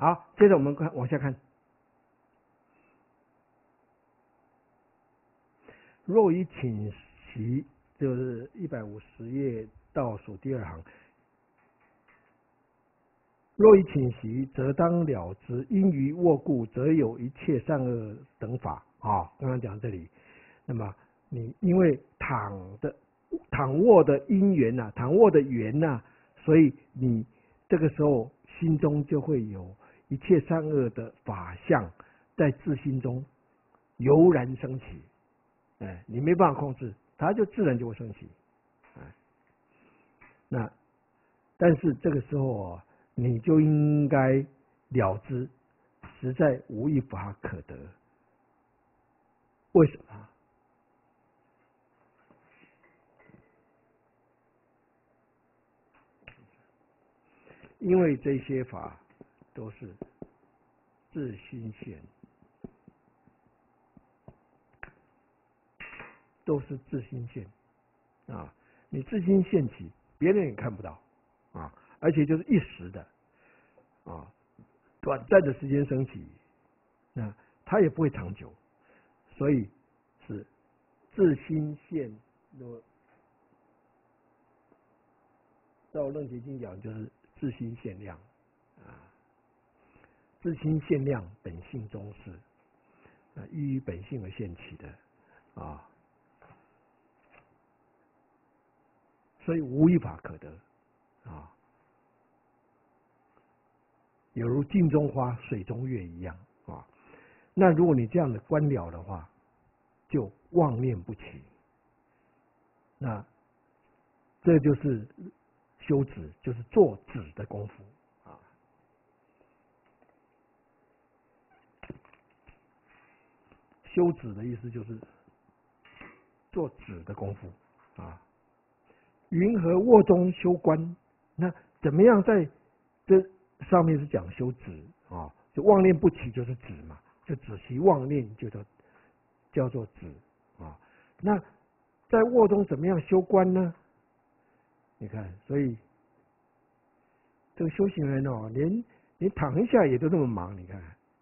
好，接着我们往下看。若以倾席，就是150页倒数第2行。若以倾席，则当了之；因于握故，则有一切善恶等法。刚刚讲这里，那么你因为躺卧的因缘呐，躺卧的缘呐，所以你这个时候心中就会有一切善恶的法相在自心中油然升起。你没办法控制，它就自然就会升起。那但是这个时候你就应该了知，实在无一法可得。为什么？因为这些法都是自心现，都是自心现你自心现起，别人也看不到而且就是一时的短暂的时间升起，那它也不会长久，所以是自心现。照楞伽经讲，就是自心现量自心现量本性中是依于本性而现起的所以无一法可得有如镜中花、水中月一样那如果你这样的观了的话，就妄念不起。那这就是修止，就是做止的功夫修止的意思就是做止的功夫云何卧中修观？那怎么样在这上面是讲修止就妄念不起就是止嘛，就止息妄念就叫做止那在卧中怎么样修观呢？你看，所以这个修行人连躺一下也都那么忙，你看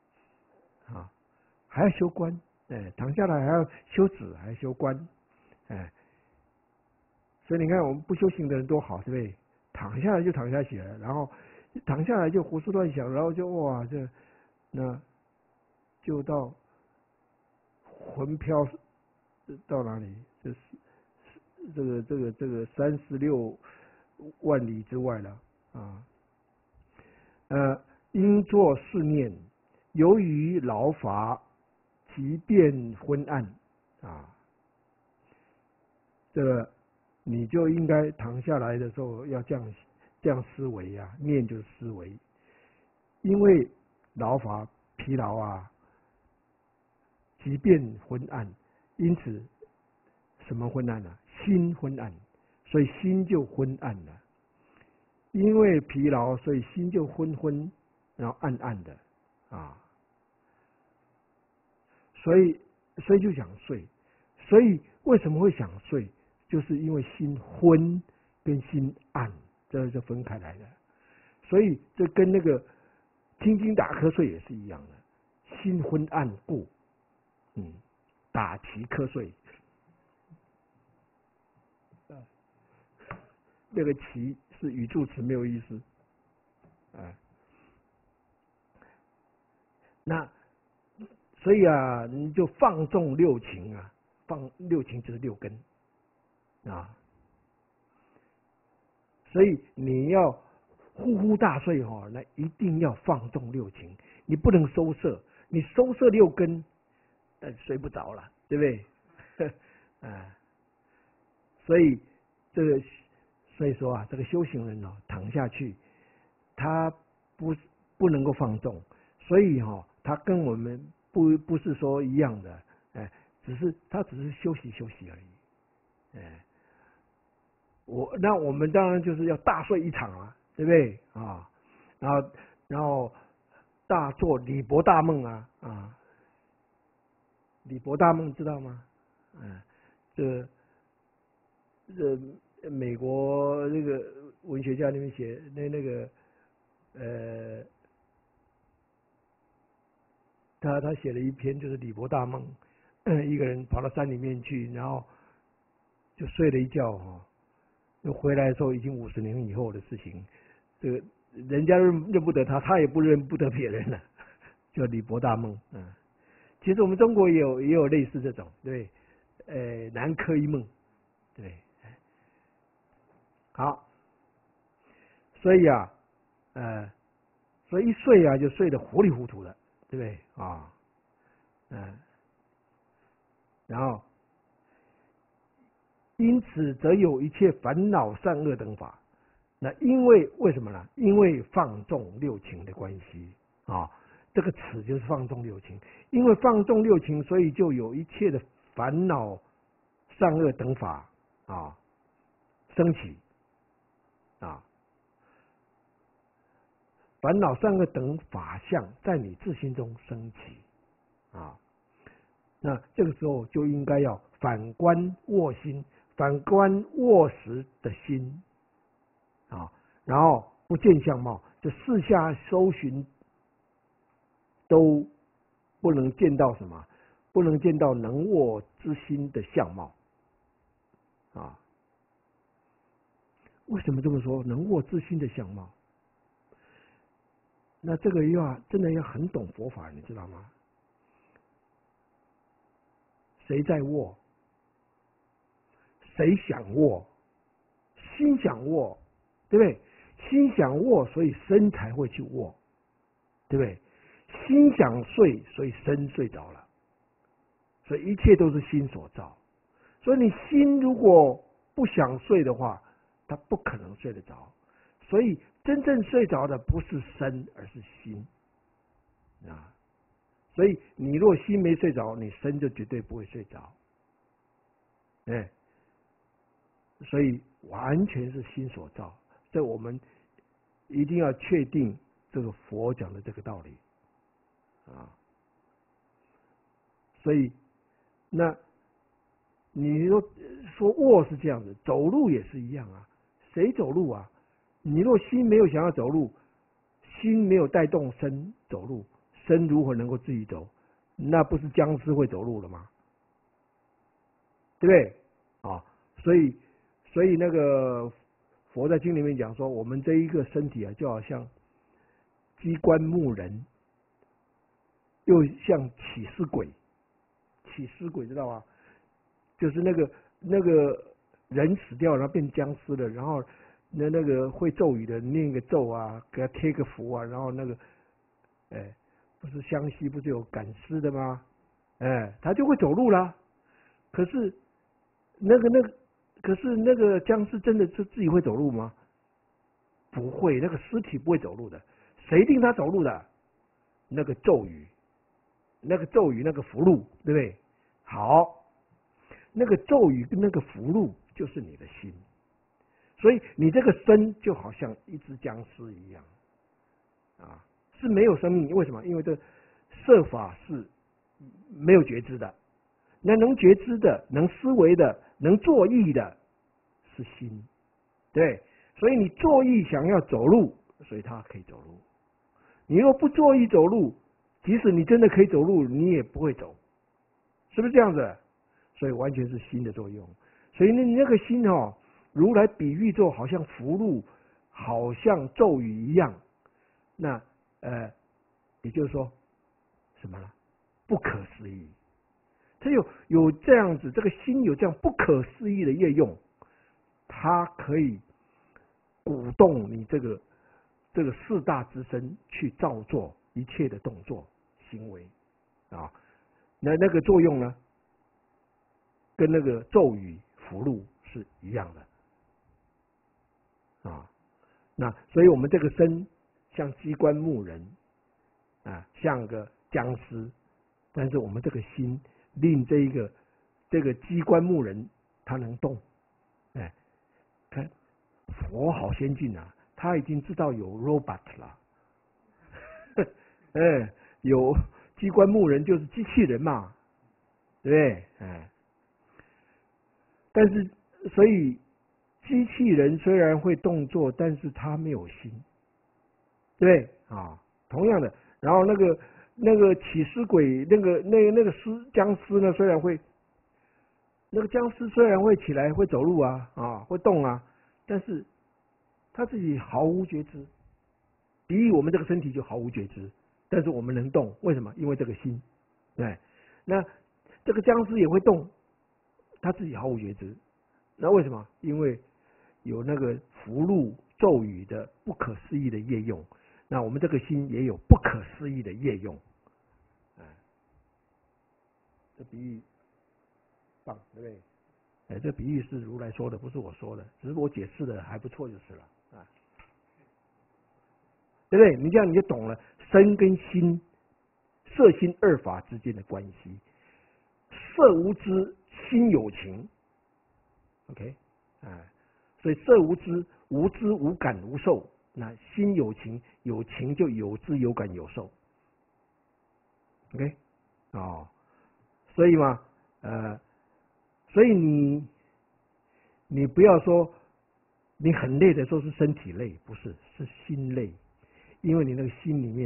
还要修观，躺下来还要修止，还要修观，所以你看我们不修行的人多好，对不对？躺下来就躺下起来，然后躺下来就胡思乱想，然后就那就到魂飘到哪里？就是这个36万里之外了应作是念，由于劳乏，即便昏暗这个你就应该躺下来的时候要这样思维念就是思维，因为劳乏疲劳即便昏暗，因此什么昏暗心昏暗，所以心就昏暗了。因为疲劳，所以心就昏，然后暗暗的所以就想睡。所以为什么会想睡？就是因为心昏跟心暗，这就分开来的。所以这跟那个轻轻打瞌睡也是一样的，心昏暗故，打其瞌睡。那个其是语助词，没有意思那所以你就放纵六情放六情就是六根所以你要呼呼大睡那一定要放纵六情，你不能收摄，你收摄六根，睡不着了，对不对？所以所以说这个修行人躺下去，他不能够放纵，所以他跟我们不是说一样的，他只是休息而已，那我们当然就是要大睡一场对不对然后大做李博大梦李博大梦知道吗？这美国那个文学家里面写那个他写了一篇就是李博大梦，一个人跑到山里面去，然后就睡了一觉又回来的时候已经50年以后的事情，这个人家认不得他，他也不认不得别人了，叫李博大梦。其实我们中国也有类似这种，对，南柯一梦，对，好，所以所以一睡就睡得糊里糊涂的，对不对啊？然后因此则有一切烦恼善恶等法。那为什么呢？因为放纵六情的关系这个词就是放纵六情，因为放纵六情，所以就有一切的烦恼善恶等法升起烦恼善恶等法相在你自心中升起那这个时候就应该要反观卧心，反观卧时的心然后不见相貌，这四下搜寻都不能见到什么，不能见到能卧之心的相貌为什么这么说？能卧之心的相貌，那这个真的要很懂佛法，你知道吗？谁在卧？谁想卧？心想卧，对不对？心想卧，所以身才会去卧，对不对？心想睡，所以身睡着了，所以一切都是心所造。所以你心如果不想睡的话，他不可能睡得着。所以真正睡着的不是身，而是心所以你若心没睡着，你身就绝对不会睡着。所以完全是心所造，这我们一定要确定这个佛讲的这个道理所以那你说卧是这样子，走路也是一样谁走路你若心没有想要走路，心没有带动身走路，身如何能够自己走？那不是僵尸会走路了吗？对不对所以那个佛在经里面讲说，我们这一个身体就好像机关木人，又像起司鬼。起司鬼知道吗？就是那个人死掉，然后变僵尸了，然后那个会咒语的念个咒给他贴个符然后那个不是湘西不是有赶尸的吗？他就会走路啦。可是那个僵尸真的是自己会走路吗？不会，那个尸体不会走路的。谁令他走路的？那个咒语，那个符箓，对不对？好，那个咒语跟那个符箓就是你的心，所以你这个身就好像一只僵尸一样是没有生命。为什么？因为这色法是没有觉知的，那能觉知的、能思维的、能作意的是心，对。所以你作意想要走路，所以它可以走路。你若不作意走路，即使你真的可以走路，你也不会走，是不是这样子？所以完全是心的作用。所以你那个心如来比喻作好像符箓，好像咒语一样。那也就是说什么呢？不可思议。它有这样子，这个心有这样不可思议的业用，它可以鼓动你这个四大之身去造作一切的动作行为那个作用呢，跟那个咒语符箓是一样的那所以我们这个身像机关木人像个僵尸，但是我们这个心令这个机关木人他能动。看佛好先进他已经知道有 robot 了有机关木人就是机器人嘛，对不对？但是所以机器人虽然会动作，但是他没有心，对不对同样的，然后那那个起尸鬼，那个僵尸呢，虽然会，那个僵尸虽然会起来会走路啊会动啊，但是他自己毫无觉知。比喻我们这个身体就毫无觉知，但是我们能动，为什么？因为这个心，对。那这个僵尸也会动，他自己毫无觉知。那为什么？因为有那个符箓咒语的不可思议的业用。那我们这个心也有不可思议的业用。这比喻棒，对不对？这比喻是如来说的，不是我说的，只是我解释的还不错就是了啊，对不对？你这样你就懂了身跟心、色心二法之间的关系。色无知，心有情。OK， 所以色无知，无知无感无受，那心有情，有情就有知有感有受。OK， 所以嘛，所以你不要说你很累的时候是身体累，不是，是心累，因为你那个心里面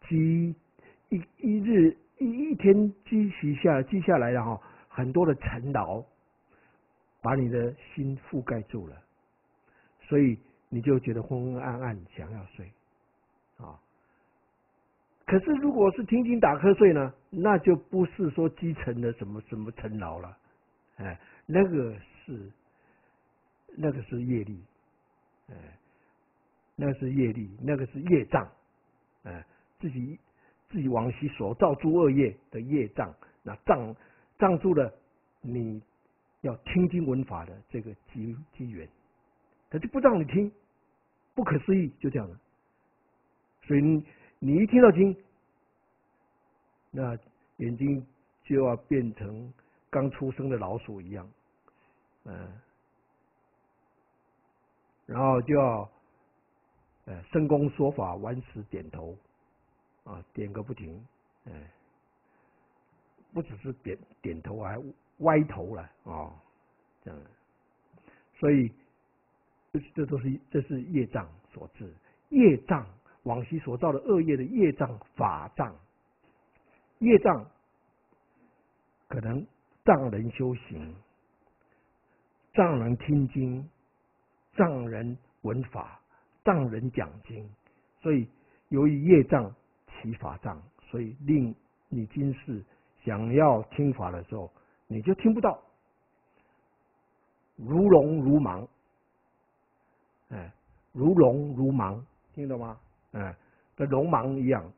一天积下来了很多的尘劳，把你的心覆盖住了，所以你就觉得昏昏暗暗，想要睡啊。可是如果是听经打瞌睡呢，那就不是说积尘的什么尘劳了，那个是业力，那是业力，那个是业障，自己往昔所造诸恶业的业障，那障住了你要听经闻法的这个机缘，他就不让你听，不可思议，就这样了。所以你一听到经，那眼睛就要变成刚出生的老鼠一样，然后就要声公说法，顽石点头点个不停，不只是点头，还歪头了这样。所以这是业障所致，业障往昔所造的恶业的业障法障，业障可能障人修行，障人听经，障人闻法，障人讲经，所以由于业障起法障，所以令你今世想要听法的时候，你就听不到，如聋如盲，如聋如盲，听懂吗？跟聋盲一样，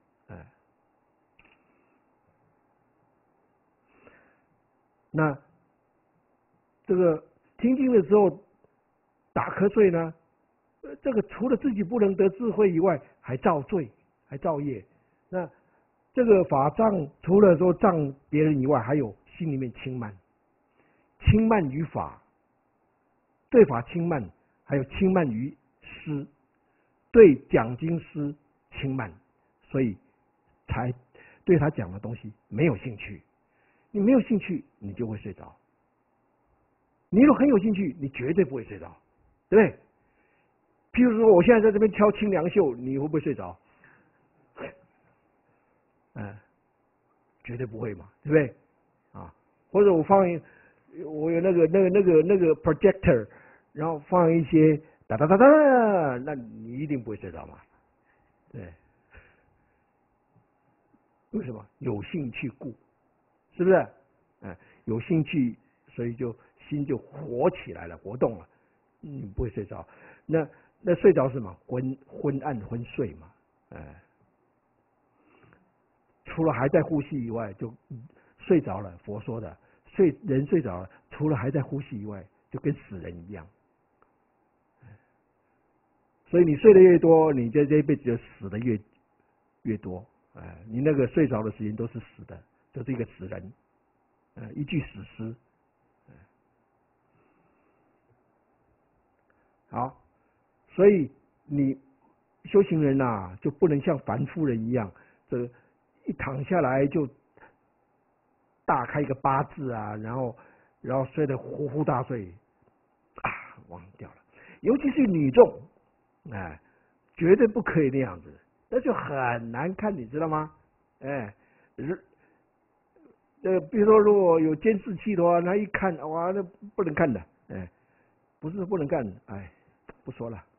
那这个听经的时候打瞌睡呢，这个除了自己不能得智慧以外，还造罪，还造业。那这个法障除了说障别人以外，还有心里面轻慢，轻慢于法，对法轻慢，还有轻慢于师，对讲经师轻慢，所以才对他讲的东西没有兴趣。你没有兴趣，你就会睡着。你如果很有兴趣，你绝对不会睡着，对不对？譬如说，我现在在这边敲清凉袖，你会不会睡着？绝对不会嘛，对不对？或者我有那个 projector， 然后放一些哒哒哒哒，那你一定不会睡着嘛，对？为什么？有兴趣故，是不是？有兴趣，所以心就活起来了，活动了，你不会睡着。那睡着是什么？昏暗昏睡嘛，除了还在呼吸以外，就睡着了。佛说的，人睡着了，除了还在呼吸以外，就跟死人一样。所以你睡得越多，你这一辈子就死的越多。你那个睡着的时间都是死的，就是一个死人，一具死尸。好，所以你修行人就不能像凡夫人一样，这一躺下来就大开一个八字然后睡得呼呼大睡忘掉了。尤其是女众，绝对不可以那样子，那就很难看，你知道吗？ 哎，比如说如果有监视器的话，那一看哇，那不能看的，哎，不是不能干，哎，不说了。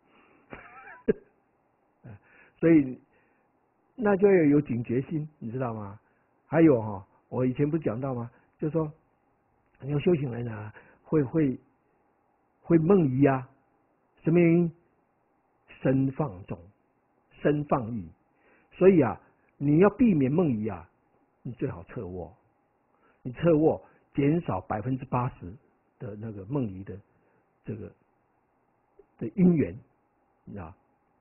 所以那就要有警觉心，你知道吗？还有我以前不是讲到吗？就是说，有修行人啊，会梦遗啊，什么原因？身放纵，身放逸。所以啊，你要避免梦遗啊，你最好侧卧。你侧卧减少80%的那个梦遗的这个的因缘，你知道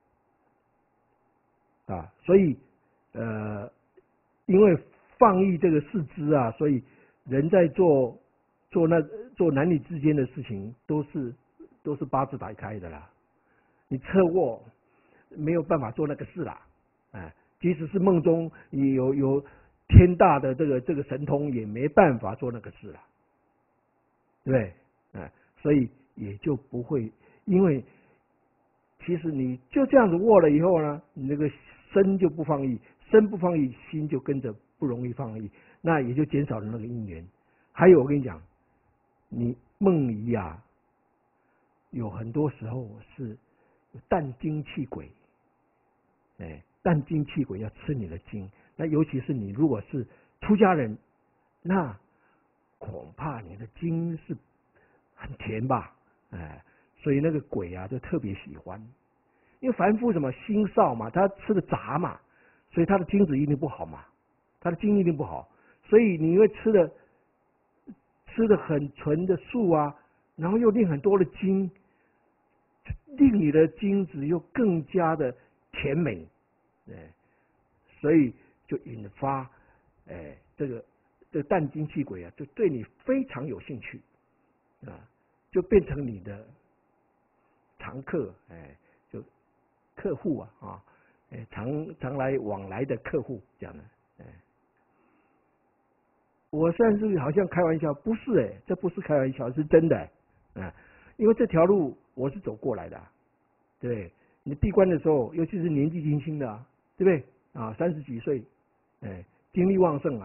啊？所以因为放逸这个四肢啊，所以人在做男女之间的事情，都是八字打开的啦。你侧卧没有办法做那个事啦，哎，即使是梦中你有天大的这个神通，也没办法做那个事啦，对不对？哎，所以也就不会，因为其实你就这样子卧了以后呢，你那个身就不放逸，身不放逸，心就跟着不容易放逸，那也就减少了那个因缘。还有我跟你讲，你梦遗啊，有很多时候是淡精气鬼，哎，淡精气鬼要吃你的精，那尤其是你如果是出家人，那恐怕你的精是很甜吧，哎，所以那个鬼啊就特别喜欢，因为凡夫什么心少嘛，他吃的杂嘛，所以他的精子一定不好嘛，他的精一定不好，所以你会吃的很纯的素啊，然后又令很多的精，令你的精子又更加的甜美，所以就引发这个淡精气鬼啊，就对你非常有兴趣啊，就变成你的常客，就客户啊，常来往来的客户这样的，我算是好像开玩笑，不是这不是开玩笑，是真的，因为这条路我是走过来的，对，你闭关的时候，尤其是年纪轻轻的，对不对啊？30几岁，精力旺盛啊，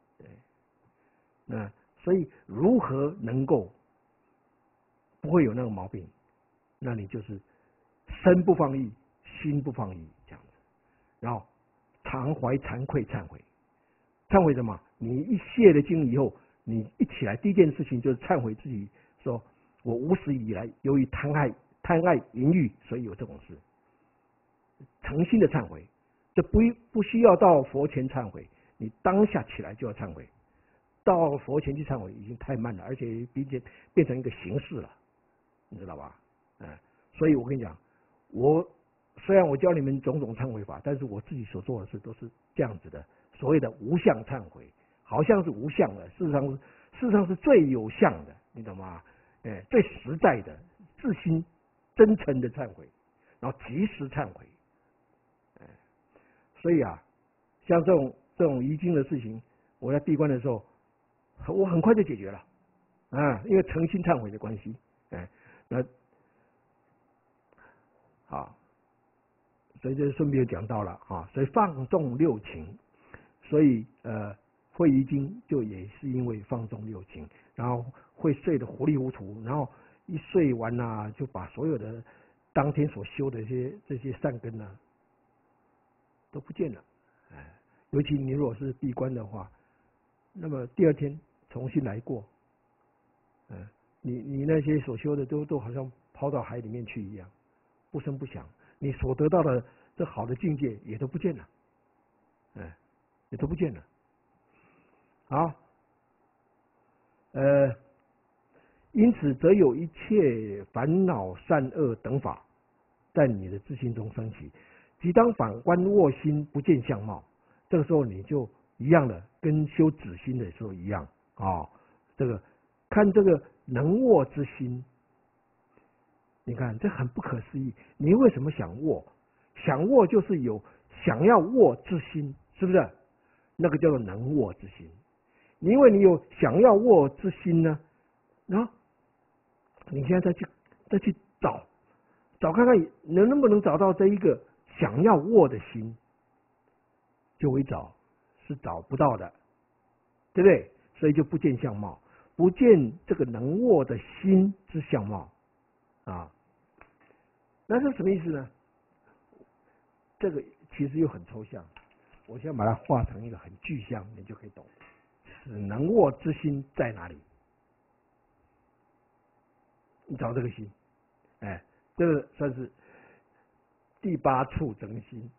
对，所以如何能够不会有那个毛病？那你就是身不放逸，心不放逸这样子，然后常怀惭愧忏悔。忏悔什么？你一泄了精以后，你一起来第一件事情就是忏悔自己，说我无始以来由于贪爱淫欲，所以有这种事。诚心的忏悔，这不需要到佛前忏悔，你当下起来就要忏悔。到佛前去忏悔已经太慢了，而且并且变成一个形式了，你知道吧？所以我跟你讲，虽然我教你们种种忏悔法，但是我自己所做的事都是这样子的，所谓的无相忏悔，好像是无相的，事实上是最有相的，你懂吗？最实在的，自心真诚的忏悔，然后及时忏悔。所以啊，像这种遗精的事情，我在闭关的时候，我很快就解决了因为诚心忏悔的关系，那好，所以这顺便讲到了所以放纵六情，所以会遗精就也是因为放纵六情，然后会睡得糊里糊涂，然后一睡完就把所有的当天所修的这些善根都不见了，尤其你如果是闭关的话，那么第二天重新来过，你那些所修的都好像抛到海里面去一样，不声不响，你所得到的这好的境界也都不见了，也都不见了。好，因此则有一切烦恼善恶等法在你的自心中升起，即当反观卧心不见相貌，这个时候你就一样的，跟修止心的时候一样这个看这个能卧之心，你看这很不可思议。你为什么想卧？想卧就是有想要卧之心，是不是？那个叫做能卧之心。因为你有想要卧之心呢，然后你现在再去找看看能不能找到这一个想要卧的心，就会找是找不到的，对不对？所以就不见相貌，不见这个能握的心之相貌啊。那是什么意思呢？这个其实又很抽象，我现在把它画成一个很具象，你就可以懂。此能握之心在哪里？你找这个心，哎，这个算是第八处真心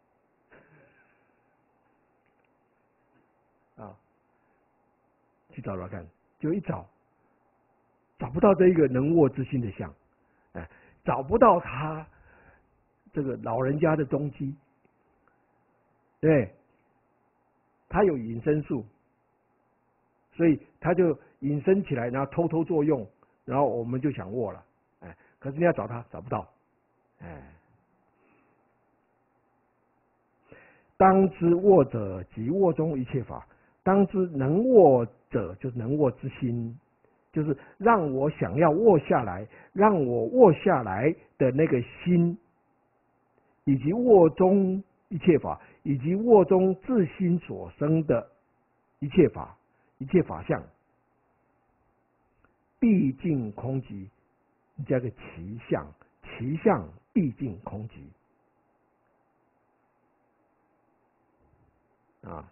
啊，去找找看，就一找不到这一个能握之心的相，哎，找不到他这个老人家的踪迹，对，他有隐身术，所以他就隐身起来，然后偷偷作用，然后我们就想握了，哎，可是你要找他找不到，哎。当知握者即握中一切法，当知能握者就是能握之心，就是让我想要握下来，让我握下来的那个心，以及握中一切法，以及握中自心所生的一切法，一切法相，毕竟空寂，加个其相，其相毕竟空寂。啊，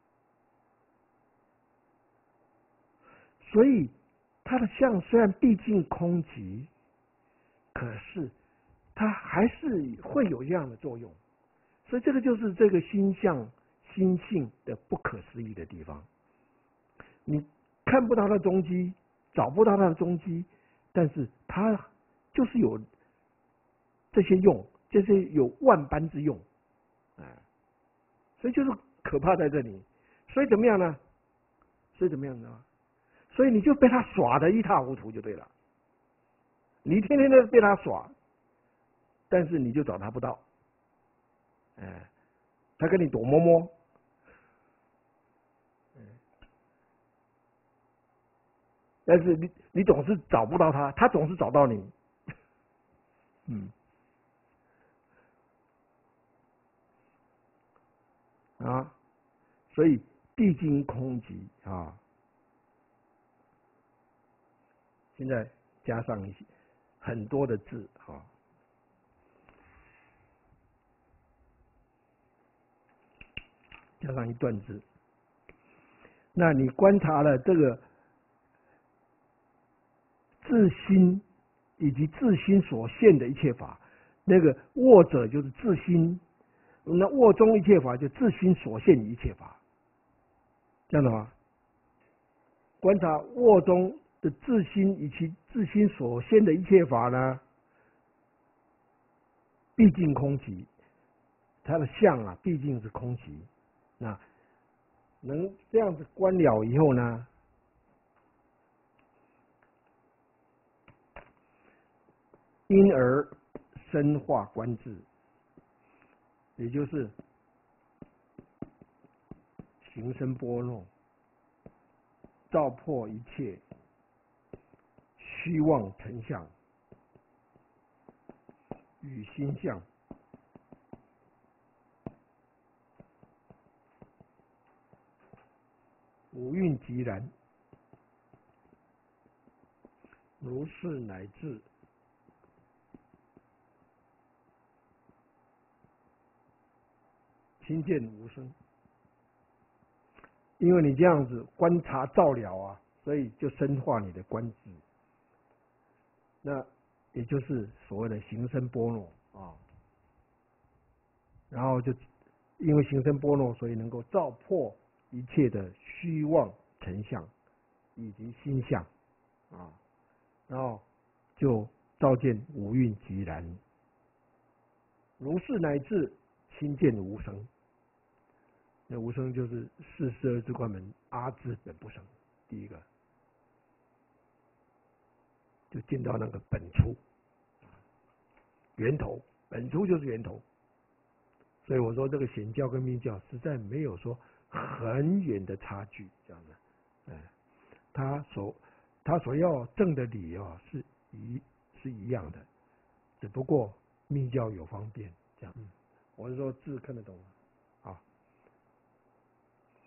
所以它的相虽然毕竟空寂，可是它还是会有这样的作用，所以这个就是这个心相心性的不可思议的地方。你看不到它的踪迹，找不到它的踪迹，但是它就是有这些用，这些有万般之用，哎，所以就是可怕在这里。所以怎么样呢？所以怎么样呢？所以你就被他耍得一塌糊涂就对了。你天天都被他耍，但是你就找他不到，哎，他跟你躲摸摸，但是你总是找不到他，他总是找到你，嗯，啊，所以毕竟空寂啊，现在加上一些很多的字啊，加上一段字，那你观察了这个自心以及自心所现的一切法，那个握者就是自心，那握中一切法就自心所现一切法，这样的吗？观察握中的自心以及自心所现的一切法呢，毕竟空寂，它的相啊毕竟是空寂。那能这样子观了以后呢，因而深化观智，也就是行深般若，照破一切虚妄成相与心相，五蕴即然，如是乃至亲见无声。因为你这样子观察照了啊，所以就深化你的观智，那也就是所谓的行深般若啊。然后就因为行深般若，所以能够照破一切的虚妄成相以及心相啊，然后就照见五蕴即然，如是乃至亲见无生。那无生就是42支观门阿字本不生，第一个就见到那个本初源头，本初就是源头。所以我说这个显教跟密教实在没有说很远的差距，这样的，他所要证的理啊是一样的，只不过密教有方便这样。我是说字看得懂啊。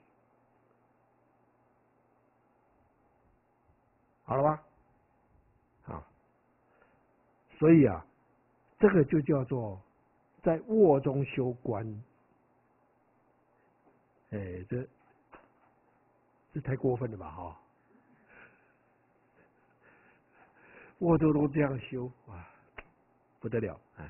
好了吧？好，所以啊，这个就叫做在卧中修观。这太过分了吧？哈，卧都这样修，哇，不得了，哎。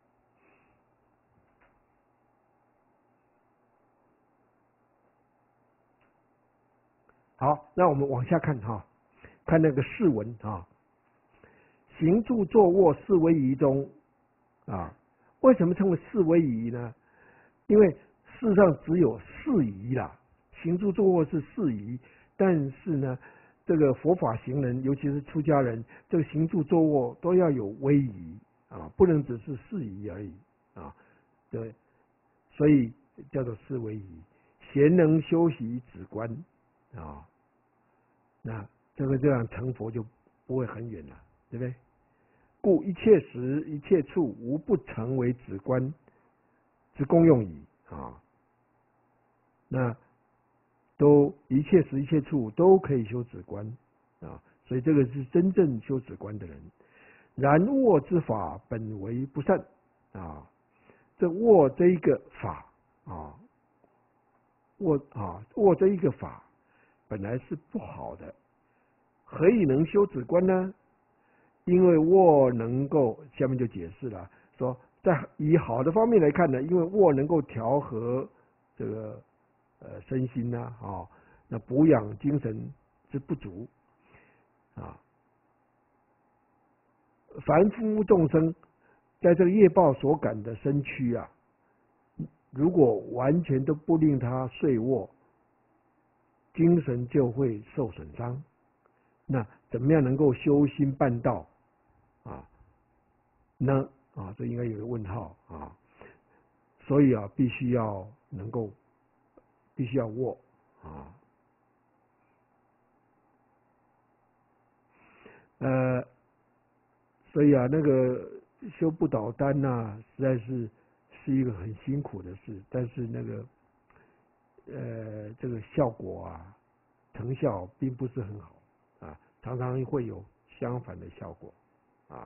好，那我们往下看哈，看那个释文啊，行住坐卧四威仪中啊，为什么称为四威仪呢？因为事实上只有四仪啦，行住坐卧是四仪，但是呢，这个佛法行人，尤其是出家人，这个行住坐卧都要有威仪啊，不能只是四仪而已啊。对，所以叫做四威仪。贤能修习止观啊，那这样成佛就不会很远了，对不对？故一切时一切处无不成为止观之功用矣啊。那都一切时一切处都可以修止观啊，所以这个是真正修止观的人。然卧之法本为不善啊，这卧这一个法啊，卧这一个法本来是不好的，何以能修止观呢？因为卧能够，下面就解释了，说在以好的方面来看呢，因为卧能够调和这个身心呐，那补养精神之不足啊。凡夫众生在这个业报所感的身躯啊，如果完全都不令他睡卧，精神就会受损伤。那怎么样能够修心办道啊？呢啊，这应该有个问号啊。所以啊，必须要卧啊。所以啊，那个修不倒丹呐，实在是一个很辛苦的事，但是那个这个效果啊，成效并不是很好啊，常常会有相反的效果啊。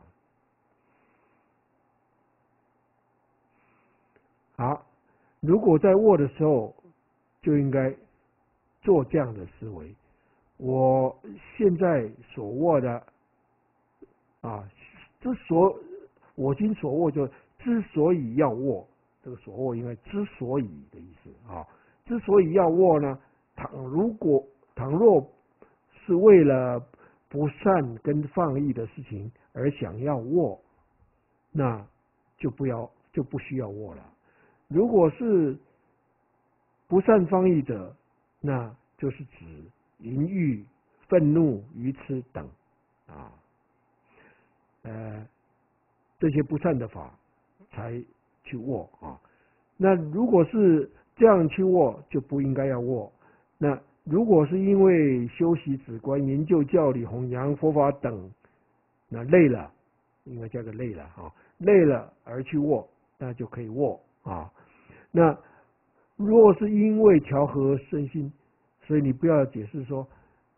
好，如果在卧的时候，就应该做这样的思维：我现在所卧的啊，我今所卧就之所以要卧，这个所卧应该之所以的意思啊。之所以要卧呢，倘若是为了不善跟放逸的事情而想要卧，那就不需要卧了。如果是不善放逸者，那就是指淫欲、愤怒、愚痴等啊。这些不善的法才去卧啊。那如果是这样去卧，就不应该要卧。那如果是因为修习止观、研究教理、弘扬佛法等，那累了，应该叫个累了啊，累了而去卧，那就可以卧啊。那若是因为调和身心，所以你不要解释说，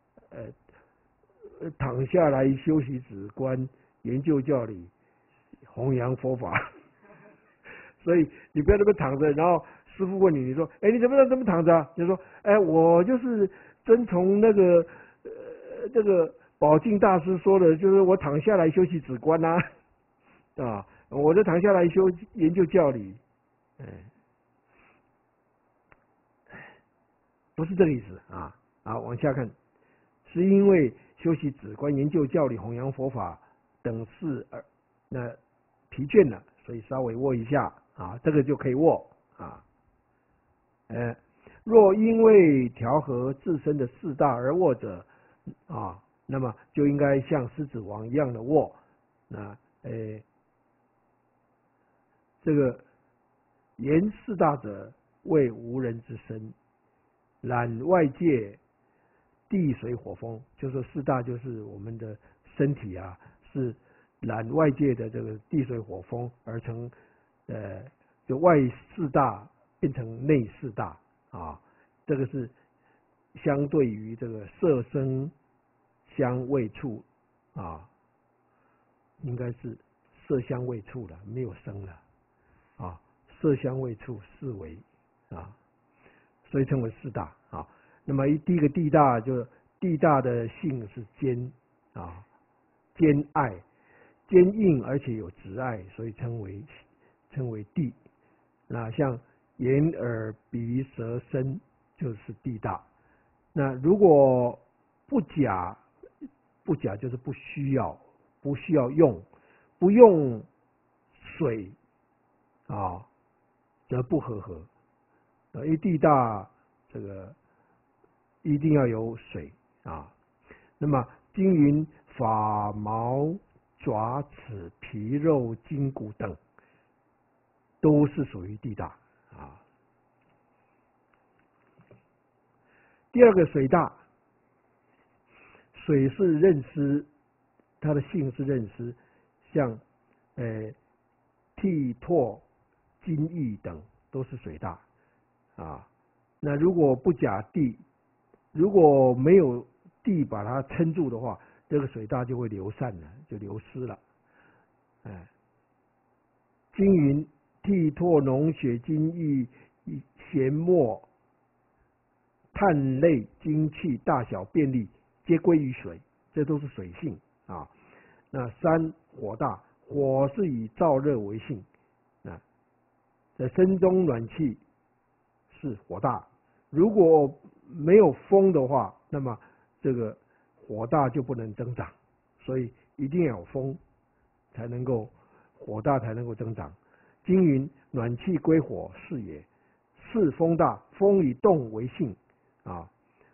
躺下来休息止观、研究教理、弘扬佛法，所以你不要那么躺着，然后师父问你，你说，你怎么这么躺着啊？你说，我就是遵从那个这个宝镜大师说的，就是我躺下来休息止观啊，啊，我就躺下来研究教理，不是这个意思啊。好，往下看，是因为修习止观、研究教理、弘扬佛法等事而那疲倦了，所以稍微卧一下啊，这个就可以卧啊。若因为调和自身的四大而卧者啊，那么就应该像狮子王一样的卧。那这个言四大者为无人之身，览外界地水火风，就是四大就是我们的身体啊，是揽外界的这个地水火风而成，就外四大变成内四大啊，这个是相对于这个色声香味触啊，应该是色香味触了，没有声了啊，色香味触四为啊，所以称为四大啊。那么第一个地大，就地大的性是坚啊，坚爱，坚硬而且有直爱，所以称为地。那像眼耳鼻舌身就是地大。那如果不假就是不需要用，不用水啊，则不和合。因为地大这个一定要有水啊。那么经云发毛爪齿皮肉筋骨等都是属于地大啊。第二个水大，水是任湿，它的性是任湿，像涕唾津液等都是水大啊。那如果不假地，如果没有地把它撑住的话，这个水大就会流散了，就流失了。经云涕唾脓血津液涎沫碳类精气大小便利皆归于水，这都是水性啊。那三火大，火是以燥热为性啊，在身中暖气是火大。如果没有风的话，那么这个火大就不能增长，所以一定要有风才能够火大才能够增长。经云暖气归火是也，是风大，风以动为性啊。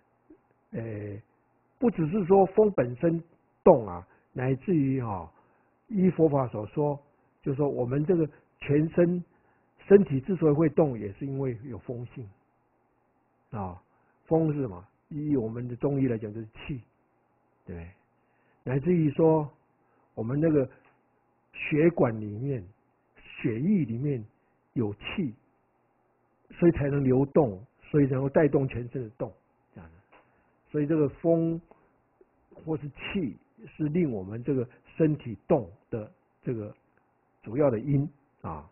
不只是说风本身动啊，乃至于依佛法所说，就是说我们这个全身体之所以会动，也是因为有风性啊。风是什么？以我们的中医来讲，就是气，对，乃至于说我们那个血管里面、血液里面有气，所以才能流动，所以才能够带动全身的动，这样的。所以这个风或是气是令我们这个身体动的这个主要的因啊。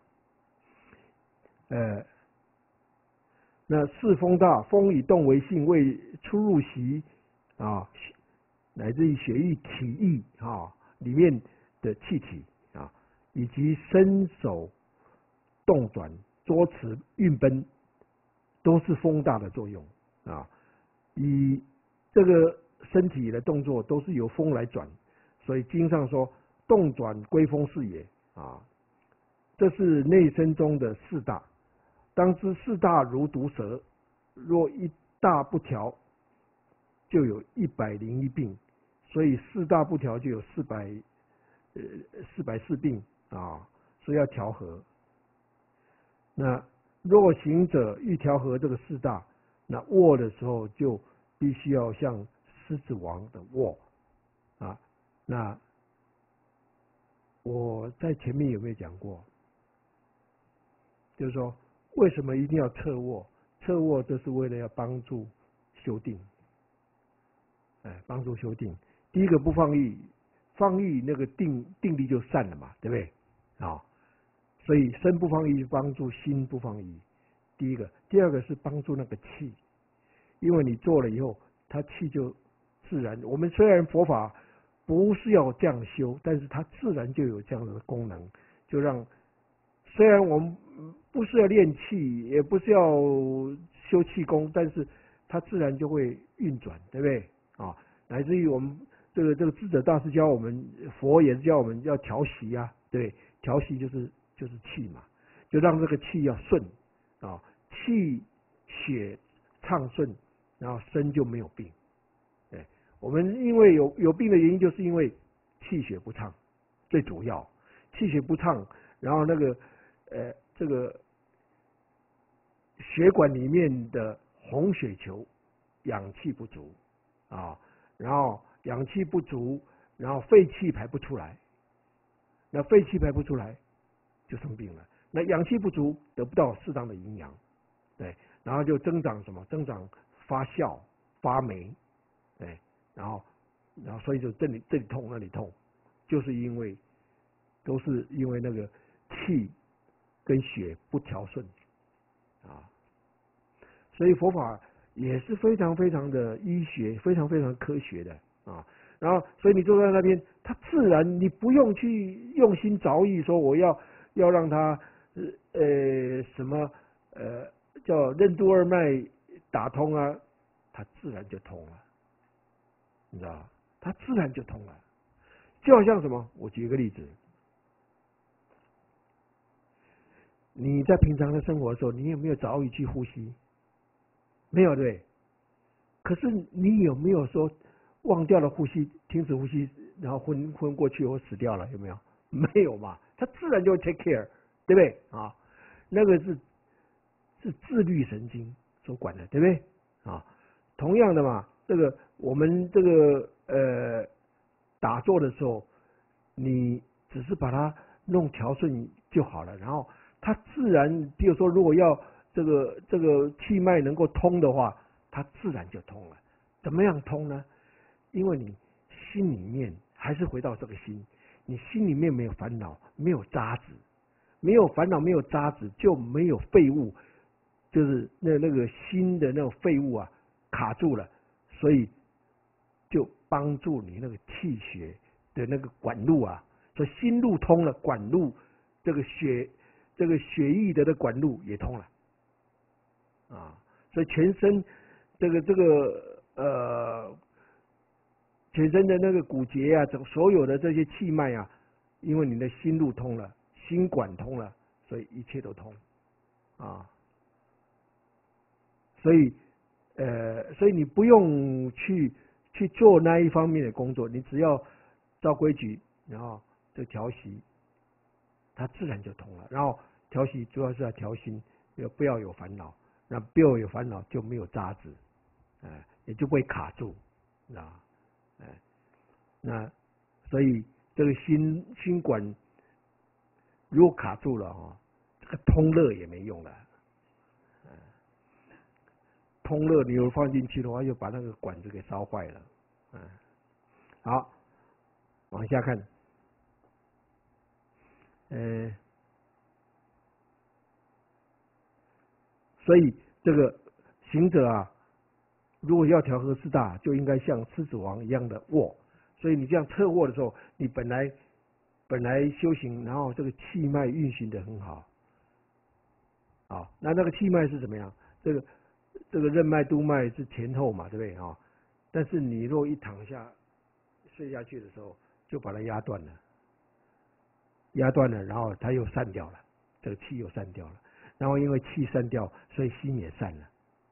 那四风大，风以动为性，为出入息啊，乃至于血液体液里面的气体啊，以及伸手动转、捉持、运奔，都是风大的作用啊。以这个身体的动作都是由风来转，所以经上说动转归风是也啊。这是内身中的四大。当知四大如毒蛇，若一大不调，就有101病，所以四大不调就有404病啊，所以要调和。那若行者欲调和这个四大，那卧的时候就必须要像狮子王的卧啊。那我在前面有没有讲过？就是说，为什么一定要侧卧？侧卧就是为了要帮助修定，帮助修定。第一个不放逸，放逸那个定力就散了嘛，对不对？所以身不放逸帮助心不放逸。第一个，第二个是帮助那个气，因为你做了以后，它气就自然。我们虽然佛法不是要这样修，但是它自然就有这样的功能，就让虽然我们不是要练气，也不是要修气功，但是它自然就会运转，对不对？乃至于我们这个智者大师教我们，佛也是教我们要调息啊，对，调息就是气嘛，就让这个气要顺气血畅顺，然后身就没有病。对，我们因为有病的原因，就是因为气血不畅，最主要气血不畅，然后那个这个血管里面的红血球氧气不足然后氧气不足，然后废气排不出来，那废气排不出来就生病了。那氧气不足，得不到适当的营养，对，然后就增长什么？增长发酵、发霉，对，然后然后所以就这里痛那里痛，就是因为都是因为那个气跟血不调顺啊，所以佛法也是非常非常的医学，非常非常科学的啊。然后，所以你坐在那边，它自然你不用去用心着意说我要让它什么叫任督二脉打通啊，它自然就通了，你知道吗？它自然就通了。就好像什么，我举一个例子，你在平常的生活的时候，你有没有着意去呼吸？没有，对。可是你有没有说忘掉了呼吸，停止呼吸，然后昏过去或死掉了？有没有？没有嘛，它自然就会 take care， 对不对啊？那个是自律神经所管的，对不对啊？同样的嘛，这个我们这个打坐的时候，你只是把它弄调顺就好了，然后它自然，比如说如果要这个气脉能够通的话，它自然就通了。怎么样通呢？因为你心里面还是回到这个心，你心里面没有烦恼，没有渣子，没有烦恼，没有渣子，就没有废物，就是那个心的那种废物啊卡住了，所以就帮助你那个气血的那个管路啊，所以心路通了，管路这个血液的管路也通了啊，所以全身全身的那个骨节啊，所有的这些气脉啊，因为你的心路通了，心管通了，所以一切都通啊。所以你不用去做那一方面的工作，你只要照规矩，然后就调息，它自然就通了。然后调息主要是要调心，不要有烦恼，那不要有烦恼就没有渣子，也就不会卡住，啊，那所以这个心管如果卡住了哈，这个通热也没用了。通热你有放进去的话，又把那个管子给烧坏了。好，往下看。所以这个行者啊，如果要调和四大，就应该像狮子王一样的卧。所以你这样侧卧的时候，你本来修行，然后这个气脉运行的很好。好，那个气脉是怎么样？这个任脉、督脉是前后嘛，对不对啊？但是你若一躺下睡下去的时候，就把它压断了，然后它又散掉了，这个气又散掉了，然后因为气散掉，所以心也散了。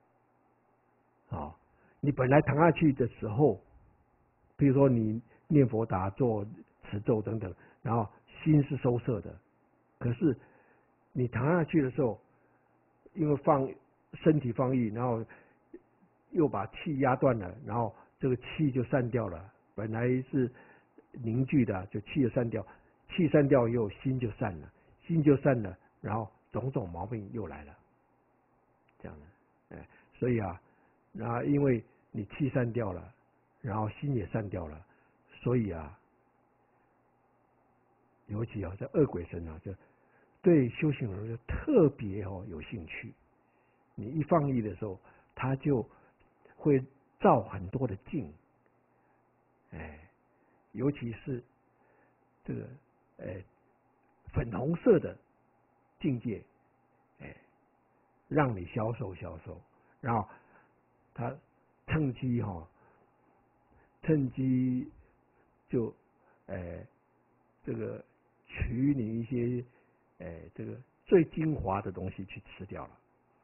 你本来躺下去的时候，比如说你念佛打坐、持咒等等，然后心是收摄的，可是你躺下去的时候，因为身体放逸，然后又把气压断了，然后这个气就散掉了。本来是凝聚的，就气就散掉，气散掉以后，心就散了，心就散了，然后种种毛病又来了，这样的，所以啊，因为你气散掉了，然后心也散掉了，所以啊，尤其在恶鬼身上，就对修行人就特别有兴趣。你一放逸的时候，他就会造很多的境，尤其是这个粉红色的境界，让你消受，然后他趁机就这个取你一些这个最精华的东西去吃掉了，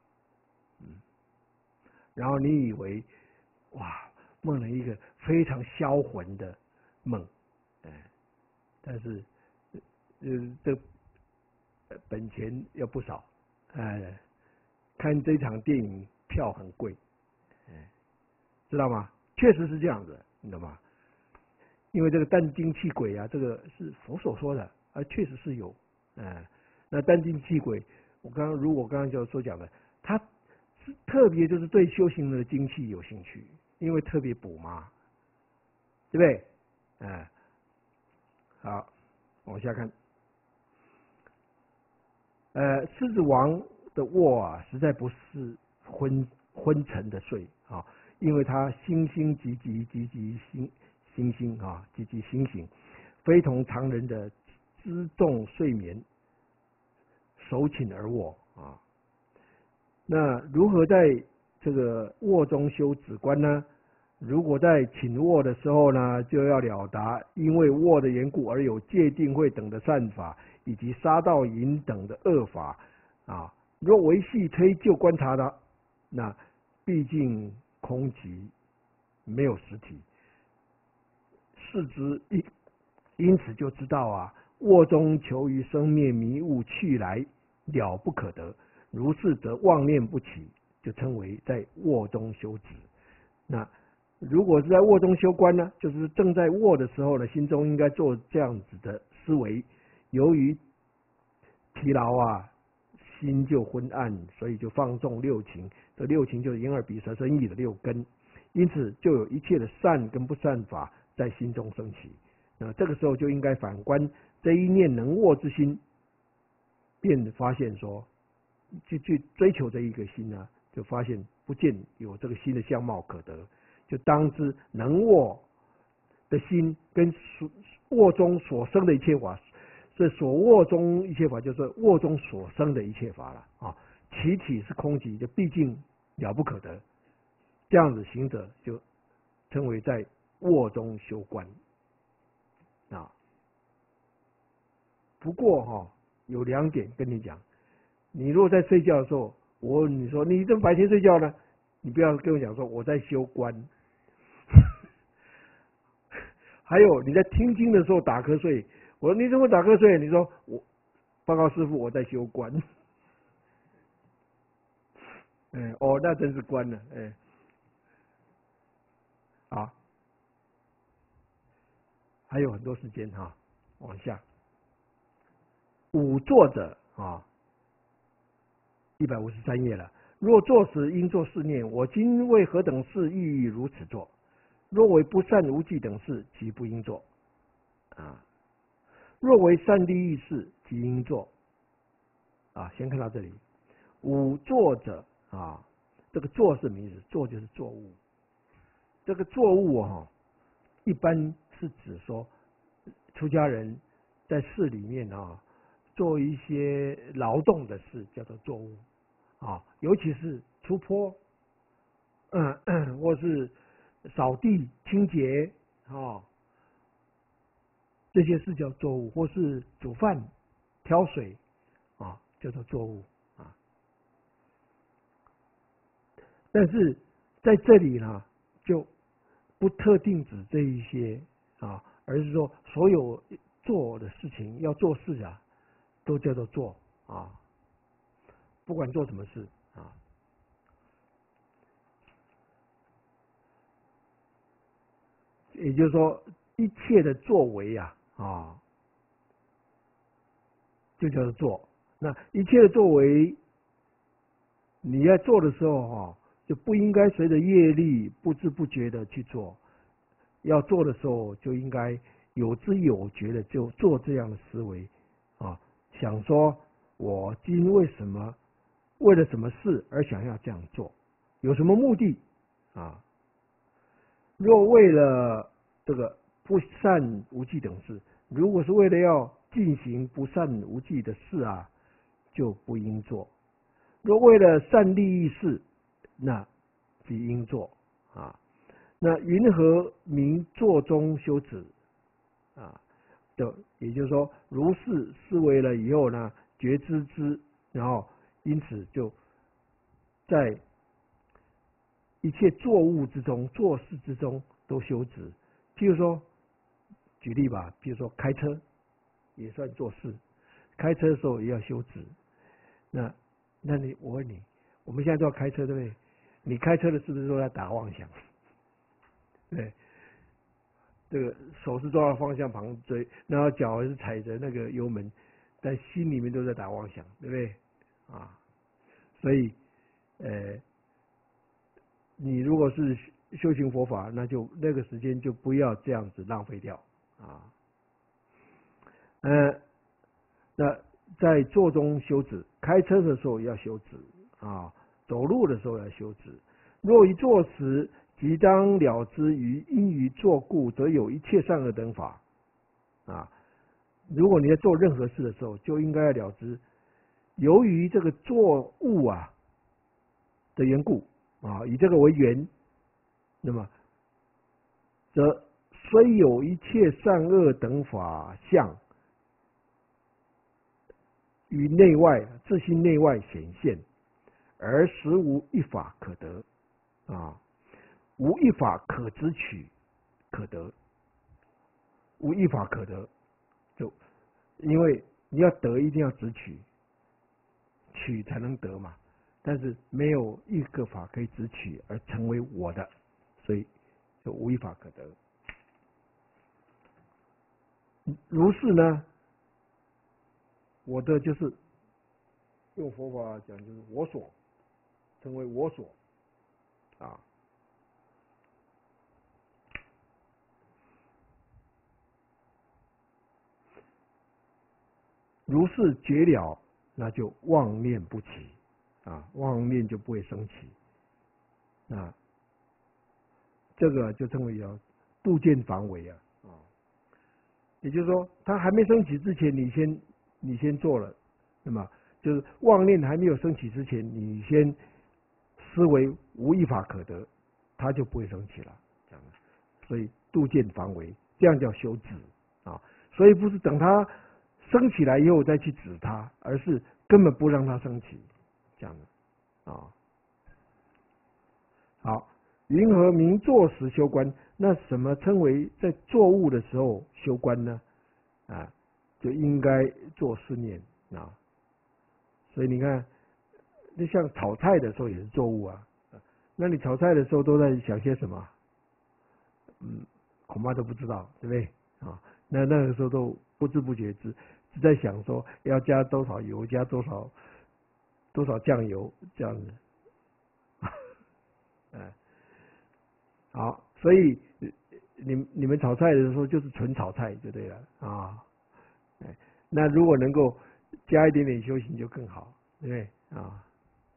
然后你以为哇梦了一个非常销魂的梦，但是这本钱要不少，看这场电影票很贵，知道吗？确实是这样子，你懂吗？因为这个淡精气鬼啊，这个是佛所说的，确实是有，那淡精气鬼，如果刚刚就所讲的，他特别就是对修行人的精气有兴趣，因为特别补嘛， 对不对？好，往下看。狮子王的卧啊，实在不是昏沉的睡啊，因为他星星积极星啊，积极星星，非同常人的知重睡眠，手寝而卧啊。那如何在这个卧中修止观呢？如果在寝卧的时候呢，就要了达因为卧的缘故而有戒定慧等的善法，以及杀盗淫等的恶法啊。若维系推就观察它，那毕竟空寂，没有实体，视之因此就知道啊，卧中求于生灭迷雾去来了不可得，如是则妄念不起，就称为在卧中修止。那如果是在卧中修观呢，就是正在卧的时候呢，心中应该做这样子的思维。由于疲劳啊，心就昏暗，所以就放纵六情。这六情就是眼耳鼻舌身意的六根，因此就有一切的善跟不善法在心中升起。那这个时候就应该反观这一念能卧之心，便发现说，去追求这一个心呢，就发现不见有这个心的相貌可得。就当知能卧的心跟卧中所生的一切法，这所卧中一切法就是卧中所生的一切法了啊。其体是空寂，就毕竟了不可得。这样子行者就称为在卧中修观啊。不过有两点跟你讲，你如果在睡觉的时候，我问你说你怎么白天睡觉呢？你不要跟我讲说我在修观。还有你在听经的时候打瞌睡，我说你怎么打瞌睡？你说我报告师父我在修观。那真是观了，好，还有很多时间哈，往下。五坐者啊，153页了。若坐时应作是念：我今为何等事欲如此做？若为不善无忌等事，即不应做啊。若为善利益事，即应做啊。先看到这里。五坐者啊，这个坐是什么意思？坐就是作物。这个作物一般是指说出家人在寺里面做一些劳动的事，叫做作物啊。尤其是出坡，或是扫地、清洁这些事叫作物，或是煮饭、挑水叫做作物啊。但是在这里呢，就不特定指这一些而是说所有做的事情要做事都叫做做不管做什么事也就是说一切的作为就叫做做。那一切的作为，你在做的时候就不应该随着业力不知不觉的去做。要做的时候就应该有知有觉的就做这样的思维想说我今为了什么事而想要这样做，有什么目的若为了这个不善无忌等事，如果是为了要进行不善无忌的事就不应做。若为了善利益事，那即应做那云何名坐中修止也就是说，如是思维了以后呢，觉知之，然后因此就在一切作物之中、做事之中都修止。譬如说，举例吧，譬如说开车也算做事，开车的时候也要修止。那我问你，我们现在都要开车，对不对？你开车的是不是都在打妄想？对，这个手是抓到方向盘追，然后脚是踩着那个油门，但心里面都在打妄想，对不对？所以你如果是修行佛法，那就那个时间就不要这样子浪费掉啊。那在坐中修止，开车的时候要修止啊，走路的时候要修止。若于坐时，即当了知因于坐故，则有一切善恶等法啊。如果你在做任何事的时候，就应该要了知，由于这个作物的缘故啊，以这个为缘，那么则虽有一切善恶等法相于内外自心内外显现，而实无一法可得啊，无一法可知取可得，无一法可得，就因为你要得一定要直取，取才能得嘛。但是没有一个法可以直取而成为我的，所以就无一法可得。如是呢，我的就是用佛法讲，就是我所，成为我所啊。如是觉了，那就妄念不起啊，妄念就不会升起啊。这个就称为叫度见防为啊。也就是说，它还没升起之前，你先做了，那么就是妄念还没有升起之前，你先思维无一法可得，它就不会升起了。这样，所以度见防为，这样叫修止啊。所以不是等它升起来以后再去止它，而是根本不让它升起，这样的啊。好，云何名坐时修观？那什么称为在作物的时候修观呢？啊，就应该做思念啊。所以你看，那像炒菜的时候也是作物啊。那你炒菜的时候都在想些什么？恐怕都不知道，对不对啊？那个时候都不知不觉只在想说要加多少油，加多少酱油这样子。好，所以你们炒菜的时候就是纯炒菜就对了啊。那如果能够加一点点修行就更好，对不对啊？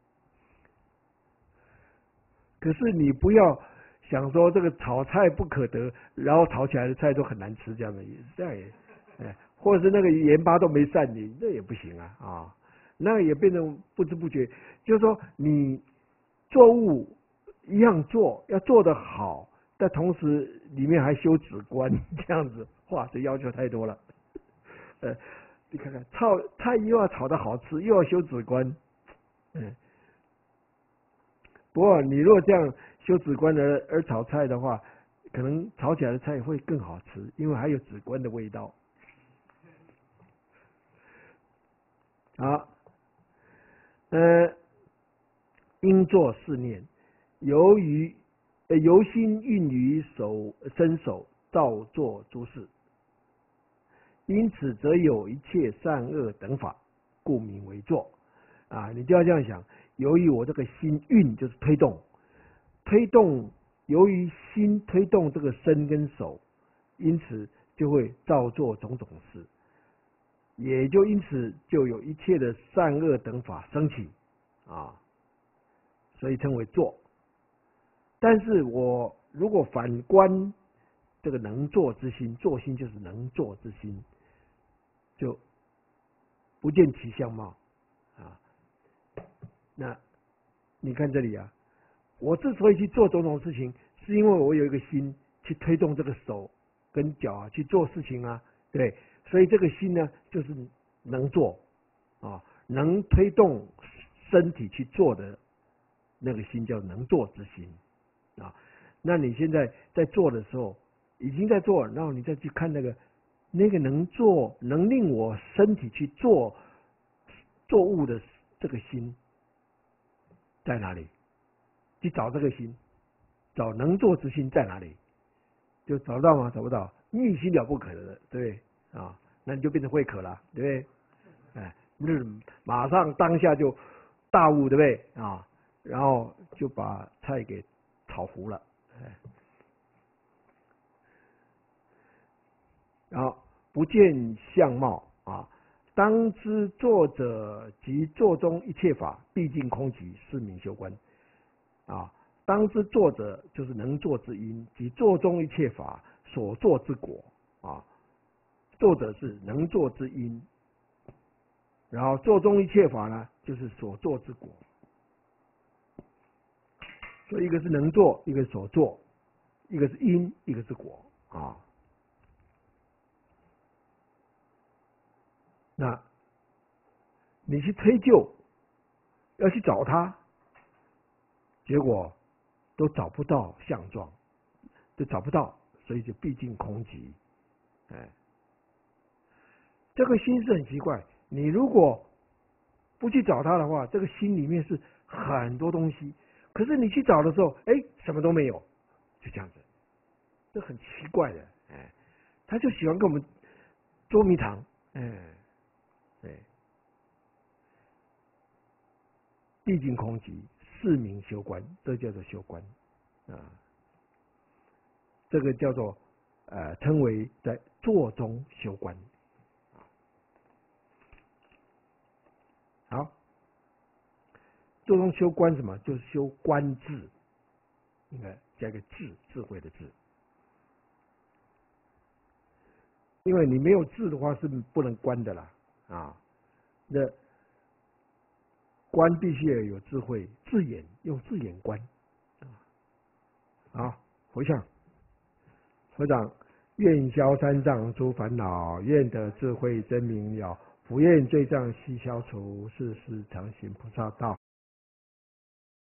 可是你不要想说这个炒菜不可得，然后炒起来的菜都很难吃，这样的也这样也，或者是那个盐巴都没散，你那也不行啊。那也变成不知不觉，就是说你作物一样做，要做得好，但同时里面还修止观，这样子，哇，这要求太多了。你看看炒菜又要炒得好吃，又要修止观，不过你如果这样修止观而炒菜的话，可能炒起来的菜会更好吃，因为还有止观的味道。好，应作是念，由心运于身手，造作诸事，因此则有一切善恶等法，故名为作啊。你就要这样想，由于我这个心运就是推动，由于心推动这个身跟手，因此就会造作种种事，也就因此就有一切的善恶等法升起啊，所以称为作。但是我如果反观这个能作之心，作心就是能作之心，就不见其相貌啊。那你看这里啊，我之所以去做种种事情，是因为我有一个心去推动这个手跟脚去做事情啊，对，所以这个心呢就是能做啊，能推动身体去做的那个心叫能做之心啊。那你现在在做的时候已经在做，然后你再去看那个能做能令我身体去做物的这个心在哪里？去找这个心，找能做之心在哪里？就找到吗？找不到，逆心了不可的，对不对啊？那你就变成慧可了，对不对？马上当下就大悟，对不对啊？然后就把菜给炒糊了， 啊，不见相貌啊，当知作者及作中一切法，毕竟空寂，是名修观啊。当知作者就是能作之因，及作中一切法所作之果啊。作者是能作之因，然后作中一切法呢，就是所作之果。所以一个是能作，一个是所作，一个是因，一个是果啊。那你去追究，要去找他，结果都找不到相状，就找不到，所以就毕竟空寂。哎，这个心是很奇怪。你如果不去找他的话，这个心里面是很多东西，可是你去找的时候，哎，什么都没有，就这样子，这很奇怪的。哎，他就喜欢跟我们捉迷藏。哎，对，毕竟空寂，是名修观，这叫做修观啊。这个叫做称为在坐中修观。好，坐中修观什么？就是修观智，应该加个智，智慧的智。因为你没有智的话是不能观的啦啊。那观必须要有智慧，智眼用智眼观啊。好，回向。合掌，愿消三障诸烦恼，愿得智慧真明了，不愿罪障悉消除，世世常行菩萨道。